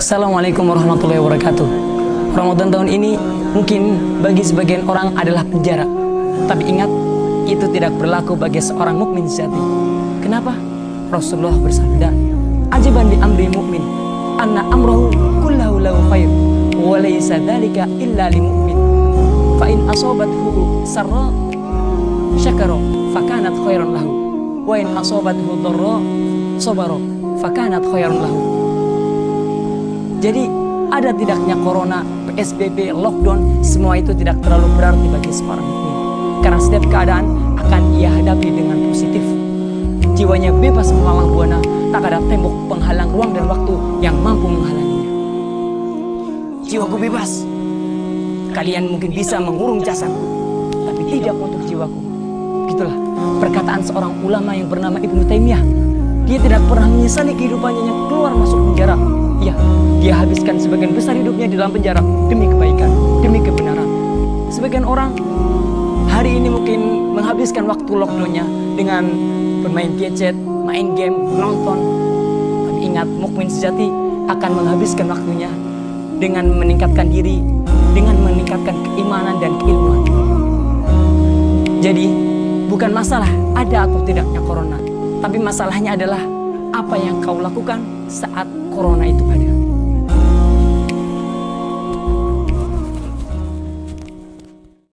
Assalamualaikum warahmatullahi wabarakatuh. Ramadan tahun ini mungkin bagi sebagian orang adalah penjara, tapi ingat, itu tidak berlaku bagi seorang mukmin sejati. Kenapa? Rasulullah bersabda, "Ajaban li amri mu'min, anna amrahu kullahu lahu khair, wa laysa dzalika illa lil mu'min. Fa in asabathu sarra syakara fakanat khairan lahu, wa in asabathu dharra sabara fakanat khairan lahu." Jadi ada tidaknya corona, PSBB, lockdown, semua itu tidak terlalu berarti bagi seorang mukmin. Karena setiap keadaan akan ia hadapi dengan positif. Jiwanya bebas melalang buana, tak ada tembok penghalang ruang dan waktu yang mampu menghalanginya. Jiwaku bebas. Kalian mungkin bisa mengurung jasadku, tapi tidak untuk jiwaku. Begitulah perkataan seorang ulama yang bernama Ibnu Taimiyah. Dia tidak pernah menyesali kehidupannya yang keluar masuk penjara. Ya, dia habiskan sebagian besar hidupnya di dalam penjara demi kebaikan, demi kebenaran. Sebagian orang hari ini mungkin menghabiskan waktu lockdownnya dengan bermain gadget, main game, nonton. Tapi ingat, mukmin sejati akan menghabiskan waktunya dengan meningkatkan diri, dengan meningkatkan keimanan dan keilmuan. Jadi, bukan masalah ada atau tidaknya corona, tapi masalahnya adalah apa yang kau lakukan saat corona itu ada.